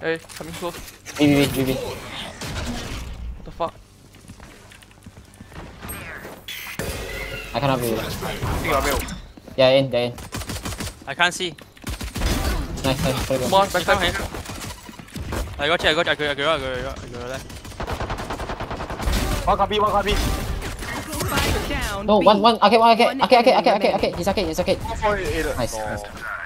Hey, coming close. BB. What the fuck? I cannot BB. Think got middle. Yeah, they're in. I can't see. Nice. Very good. Come on, Come backside. here. I got you. I go left. One copy. Spike down. No, B. one. Okay. One enemy He's okay. Go for it. Nice. No.